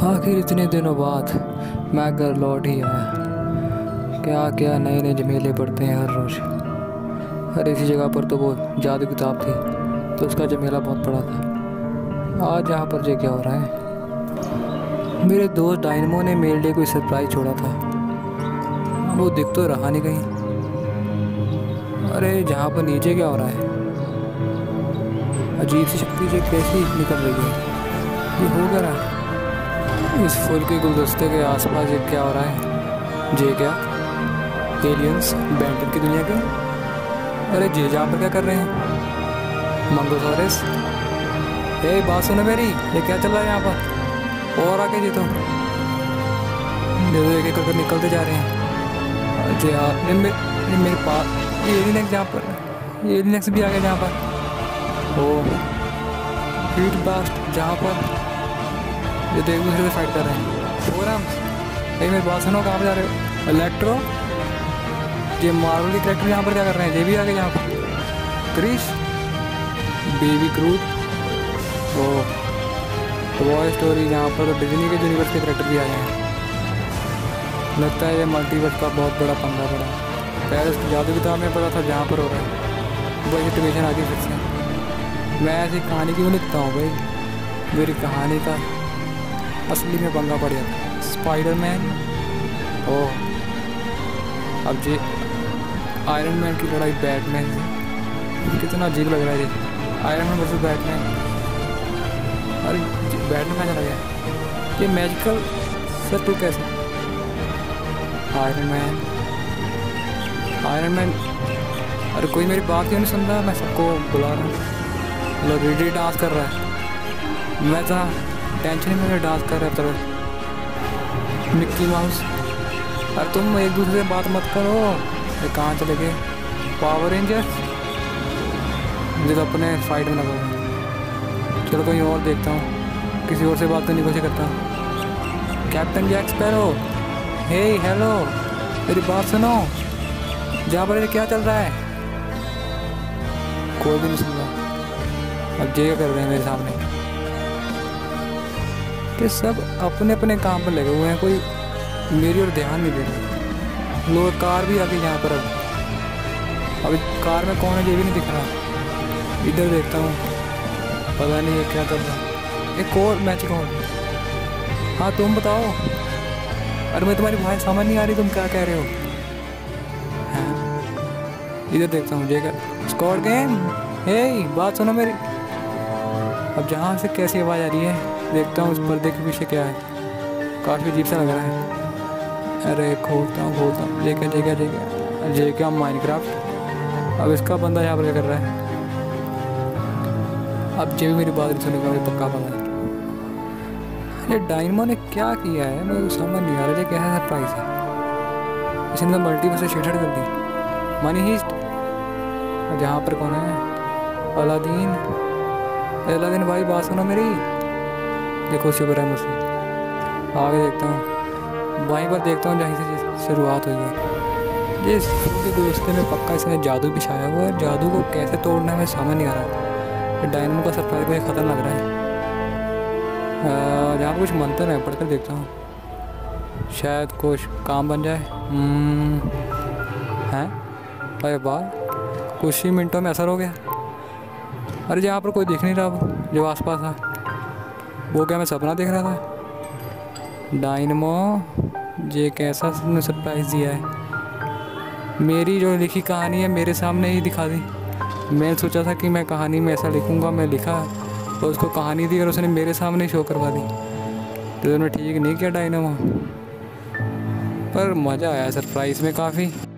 आखिर इतने दिनों बाद मैं घर लौट ही आया। क्या क्या नए नए झमेले पड़ते हैं हर रोज़। हर इसी जगह पर तो वो जादू किताब थी, तो उसका झमेला बहुत बड़ा था। आज यहाँ पर जो क्या हो रहा है, मेरे दोस्त डायनमो ने मेरे लिए कोई सरप्राइज छोड़ा था। वो दिख तो रहा नहीं कहीं। अरे जहाँ पर नीचे क्या हो रहा है, अजीब सी शक्ति जो कैसे निकल रही है, ये हो क्या रहा है। इस फूल के गुलदस्ते के आसपास ये क्या हो रहा है, जे क्या एलियंस बैंटन की दुनिया के। अरे जे जहाँ पर क्या कर रहे हैं, मंगोसॉरस। ए बात सुनो मेरी, ये क्या चल रहा है यहाँ पर। और आगे जी तो एक एक करके निकलते जा रहे हैं। जी हाँ, मेरे पास एलियंस जहाँ पर, एलियंस भी आ गया जहाँ पर। ओ हीट ब्लास्ट जहाँ पर ये तो एक दूसरे से फाइट कर रहे हैं। फोरम्स, ये मेरी बात सुनो, कहाँ पर जा रहे हो। इलेक्ट्रो, ये मार्वल के कैरेक्टर यहाँ पर क्या कर रहे हैं, ये भी आ गए यहाँ पर। क्रिश, बेबी क्रूड, ओ टॉय स्टोरी जहाँ पर डिज्नी के यूनिवर्स के कैरेक्टर भी आए हैं। लगता है ये मल्टीवर्स का बहुत बड़ा पंगा पड़ा। पहले जादू किताब में पता था जहाँ पर हो रहा है, वही सिचुएशन आ गई फिर से। मैं ऐसी कहानी क्यों लिखता हूँ भाई, मेरी कहानी का असली में पंगा पड़ जाता। स्पाइडरमैन, ओह अब जे आयरन मैन की लड़ाई बैटमैन से, कितना अजीब लग रहा है ये। Iron Man versus Batman. अरे बैटमैन कहाँ चला गया, ये मैजिकल सर टू कैसे। आयरन मैन, अरे कोई मेरी बात क्यों नहीं सुन रहा। मैं सबको बुला रहा हूँ, लोग रेडी डांस कर रहा है। मैं तो टेंशन में डांस कर रहा था। मिक्की माउस, अरे तुम एक दूसरे से बात मत करो। ये कहाँ चले गए। पावर रेंजर, मुझे तो अपने फाइट में लगा हुआ। चलो कहीं और देखता हूँ, किसी और से बात करने की कोशिश करता हूँ। Captain Jack Sparrow, hey hello, मेरी बात सुनो, जहाँ पर क्या चल रहा है। कोई भी नहीं सुन रहा। अब जे कर रहे हैं मेरे सामने कि सब अपने अपने काम पर लगे हुए हैं, कोई मेरी ओर ध्यान नहीं दे रहा। लोग कार भी आ गई यहाँ पर। अब कार में कौन है ये भी नहीं दिख रहा। इधर देखता हूँ, पता नहीं है क्या कर रहा है। एक और मैच कौन। हाँ तुम बताओ। अरे मैं तुम्हारी भाई समझ नहीं आ रही, तुम क्या कह रहे हो। हाँ इधर देखता हूँ, जेकर स्क्वाड गेम। हे बात सुनो मेरी। अब जहाँ से कैसी आवाज़ आ रही है, देखता हूँ उस पर्दे के पीछे क्या है। काफ़ी अजीब सा लग रहा है। अरे खोलता हूँ जे क्या माइनक्राफ्ट। अब इसका बंदा यहाँ पर क्या कर रहा है। अब जे भी मेरी बात नहीं सुनेगा, मुझे पक्का पता है। ये डायनमो ने क्या किया है, मुझे समझ नहीं आ रहा। ये कैसा सरप्राइज है, इसने तो मल्टीवर्स से छेड़छाड़ कर दी। मनी हीस्ट, जहाँ पर कौन है। अलादीन भाई बात सुनो मेरी। देखो शुक्र है मुझसे। आगे देखता हूँ, वहीं पर देखता हूँ जहीं से शुरुआत हुई है। ये इसके गुलदस्ते में पक्का इसने जादू भी छाया हुआ है। जादू को कैसे तोड़ना है समझ नहीं आ रहा। डायनमो का सरप्राइज मुझे खतरनाक लग रहा है। जहाँ पर कुछ मंत्र है, पढ़कर देखता हूँ, शायद कुछ काम बन जाए। हैं, अरे वाह, कुछ ही मिनटों में असर हो गया। अरे जहाँ पर कोई दिख नहीं रहा, जो आसपास था वो क्या मैं सपना देख रहा था। डायनमो, ये कैसा सरप्राइज़ दिया है। मेरी जो लिखी कहानी है मेरे सामने ही दिखा दी। मैं सोचा था कि मैं कहानी में ऐसा लिखूँगा, मैं लिखा और उसको कहानी दी और उसने मेरे सामने शो करवा दी। तो तुमने ठीक नहीं किया डायनमो, पर मज़ा आया सरप्राइज़ में काफ़ी।